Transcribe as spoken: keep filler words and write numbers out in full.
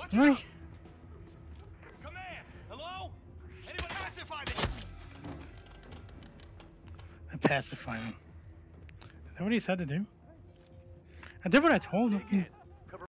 Watch Right. out! Command! Hello? Anybody pacify me? I pacify him. Is that what he said to do? I did what I told him.